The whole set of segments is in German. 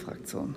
Fraktion.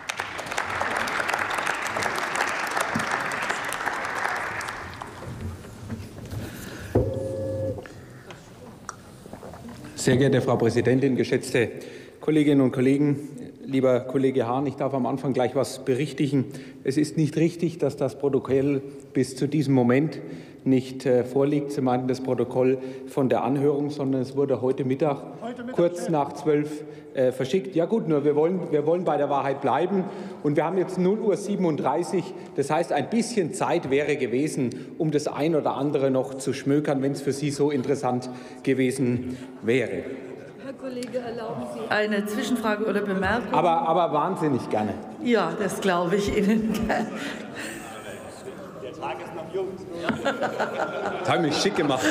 Sehr geehrte Frau Präsidentin, geschätzte Kolleginnen und Kollegen, lieber Kollege Hahn, ich darf am Anfang gleich etwas berichtigen. Es ist nicht richtig, dass das Protokoll bis zu diesem Moment nicht vorliegt. Sie meinten das Protokoll von der Anhörung, sondern es wurde heute Mittag kurz nach 12 verschickt. Ja gut, nur wir wollen bei der Wahrheit bleiben. Und wir haben jetzt 0:37 Uhr. Das heißt, ein bisschen Zeit wäre gewesen, um das ein oder andere noch zu schmökern, wenn es für Sie so interessant gewesen wäre. Herr Kollege, erlauben Sie eine Zwischenfrage oder Bemerkung? Aber wahnsinnig gerne. Ja, das glaube ich Ihnen gerne. Der Tag ist noch jung. Das haben mich schick gemacht.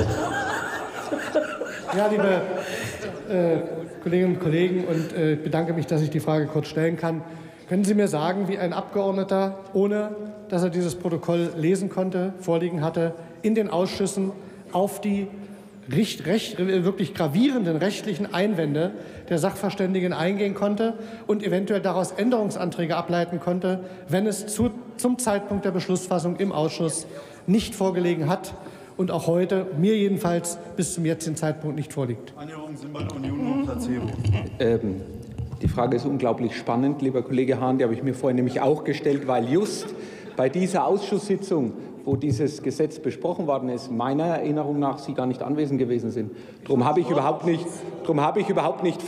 Ja, liebe Kolleginnen und Kollegen, und ich bedanke mich, dass ich die Frage kurz stellen kann. Können Sie mir sagen, wie ein Abgeordneter, ohne dass er dieses Protokoll lesen konnte, vorliegen hatte, in den Ausschüssen auf die wirklich gravierenden rechtlichen Einwände der Sachverständigen eingehen konnte und eventuell daraus Änderungsanträge ableiten konnte, wenn es zum Zeitpunkt der Beschlussfassung im Ausschuss nicht vorgelegen hat und auch heute, mir jedenfalls, bis zum jetzigen Zeitpunkt nicht vorliegt? Anhörungen sind bei der Union nur Placebo. Die Frage ist unglaublich spannend, lieber Kollege Hahn. Die habe ich mir vorhin nämlich auch gestellt, weil just bei dieser Ausschusssitzung, wo dieses Gesetz besprochen worden ist, meiner Erinnerung nach Sie gar nicht anwesend gewesen sind. Darum habe ich überhaupt nicht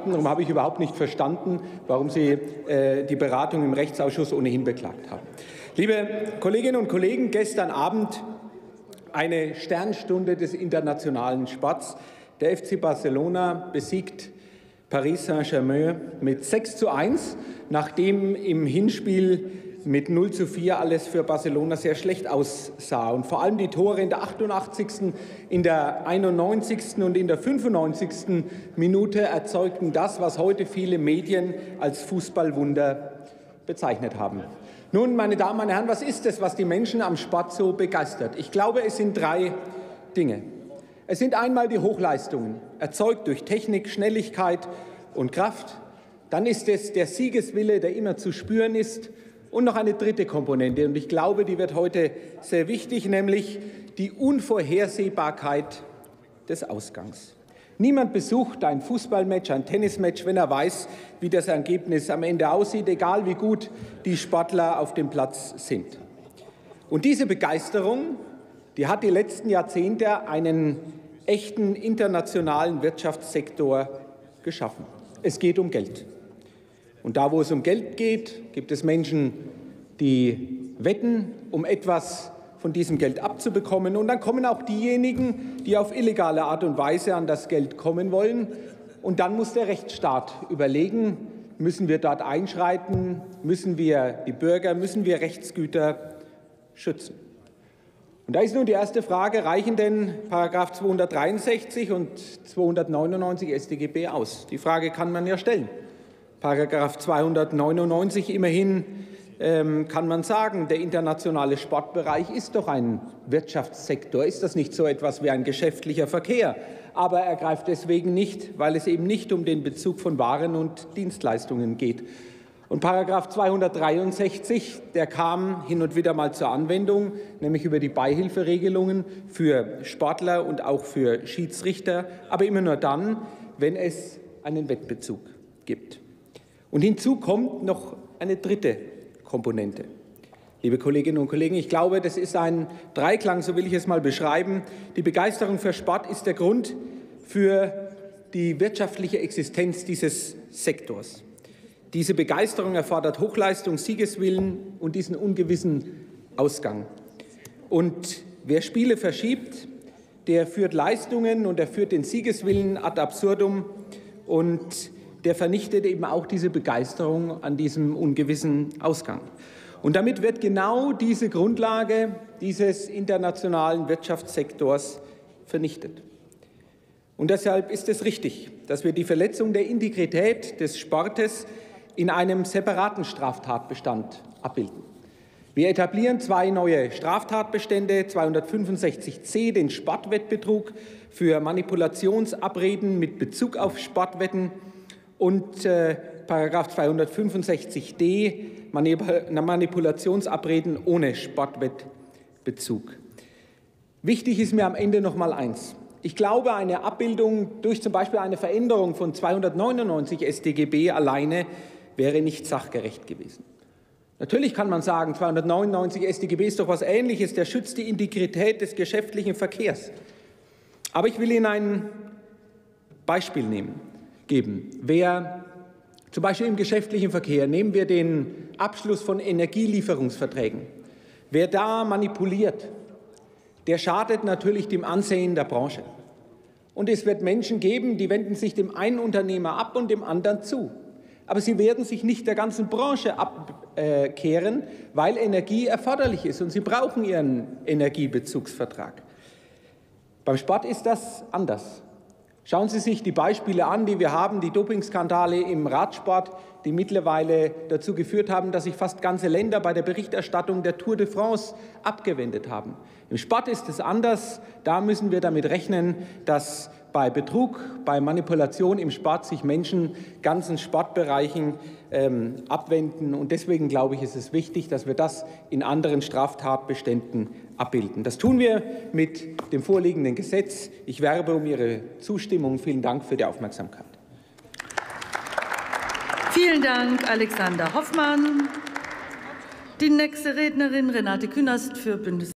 verstanden, warum Sie die Beratung im Rechtsausschuss ohnehin beklagt haben. Liebe Kolleginnen und Kollegen, gestern Abend eine Sternstunde des internationalen Sports. Der FC Barcelona besiegt Paris Saint-Germain mit 6:1, nachdem im Hinspiel mit 0:4 alles für Barcelona sehr schlecht aussah. Und vor allem die Tore in der 88., in der 91. und in der 95. Minute erzeugten das, was heute viele Medien als Fußballwunder bezeichnet haben. Nun, meine Damen und Herren, was ist es, was die Menschen am Sport so begeistert? Ich glaube, es sind 3 Dinge. Es sind einmal die Hochleistungen, erzeugt durch Technik, Schnelligkeit und Kraft. Dann ist es der Siegeswille, der immer zu spüren ist. Und noch eine dritte Komponente, und ich glaube, die wird heute sehr wichtig, nämlich die Unvorhersehbarkeit des Ausgangs. Niemand besucht ein Fußballmatch, ein Tennismatch, wenn er weiß, wie das Ergebnis am Ende aussieht, egal wie gut die Sportler auf dem Platz sind. Und diese Begeisterung, die hat die letzten Jahrzehnte einen echten internationalen Wirtschaftssektor geschaffen. Es geht um Geld. Und da, wo es um Geld geht, gibt es Menschen, die wetten, um etwas von diesem Geld abzubekommen. Und dann kommen auch diejenigen, die auf illegale Art und Weise an das Geld kommen wollen. Und dann muss der Rechtsstaat überlegen, müssen wir dort einschreiten, müssen wir die Bürger, müssen wir Rechtsgüter schützen. Und da ist nun die erste Frage, reichen denn § 263 und 299 StGB aus? Die Frage kann man ja stellen. § 299 immerhin kann man sagen, der internationale Sportbereich ist doch ein Wirtschaftssektor. Ist das nicht so etwas wie ein geschäftlicher Verkehr? Aber er greift deswegen nicht, weil es eben nicht um den Bezug von Waren und Dienstleistungen geht. Und § 263, der kam hin und wieder mal zur Anwendung, nämlich über die Beihilferegelungen für Sportler und auch für Schiedsrichter, aber immer nur dann, wenn es einen Wettbezug gibt. Und hinzu kommt noch eine dritte Komponente. Liebe Kolleginnen und Kollegen, ich glaube, das ist ein Dreiklang, so will ich es mal beschreiben. Die Begeisterung für Sport ist der Grund für die wirtschaftliche Existenz dieses Sektors. Diese Begeisterung erfordert Hochleistung, Siegeswillen und diesen ungewissen Ausgang. Und wer Spiele verschiebt, der führt Leistungen und er führt den Siegeswillen ad absurdum und der vernichtet eben auch diese Begeisterung an diesem ungewissen Ausgang. Und damit wird genau diese Grundlage dieses internationalen Wirtschaftssektors vernichtet. Und deshalb ist es richtig, dass wir die Verletzung der Integrität des Sportes in einem separaten Straftatbestand abbilden. Wir etablieren 2 neue Straftatbestände, 265c, den Sportwettbetrug für Manipulationsabreden mit Bezug auf Sportwetten und § 265d, Manipulationsabreden ohne Sportwettbezug. Wichtig ist mir am Ende noch mal eins. Ich glaube, eine Abbildung durch zum Beispiel eine Veränderung von 299 StGB alleine wäre nicht sachgerecht gewesen. Natürlich kann man sagen, 299 StGB ist doch was Ähnliches, der schützt die Integrität des geschäftlichen Verkehrs. Aber ich will Ihnen ein Beispiel geben. Wer zum Beispiel im geschäftlichen Verkehr, nehmen wir den Abschluss von Energielieferungsverträgen, wer da manipuliert, der schadet natürlich dem Ansehen der Branche. Und es wird Menschen geben, die wenden sich dem einen Unternehmer ab und dem anderen zu. Aber sie werden sich nicht der ganzen Branche abkehren, weil Energie erforderlich ist und sie brauchen ihren Energiebezugsvertrag. Beim Sport ist das anders. Schauen Sie sich die Beispiele an, die wir haben, die Dopingskandale im Radsport, die mittlerweile dazu geführt haben, dass sich fast ganze Länder bei der Berichterstattung der Tour de France abgewendet haben. Im Sport ist es anders. Da müssen wir damit rechnen, dass bei Betrug, bei Manipulation im Sport sich Menschen ganzen Sportbereichen abwenden. Und deswegen glaube ich, ist es wichtig, dass wir das in anderen Straftatbeständen abbilden. Das tun wir mit dem vorliegenden Gesetz. Ich werbe um Ihre Zustimmung. Vielen Dank für die Aufmerksamkeit. Vielen Dank, Alexander Hoffmann. Die nächste Rednerin, Renate Künast für Bündnis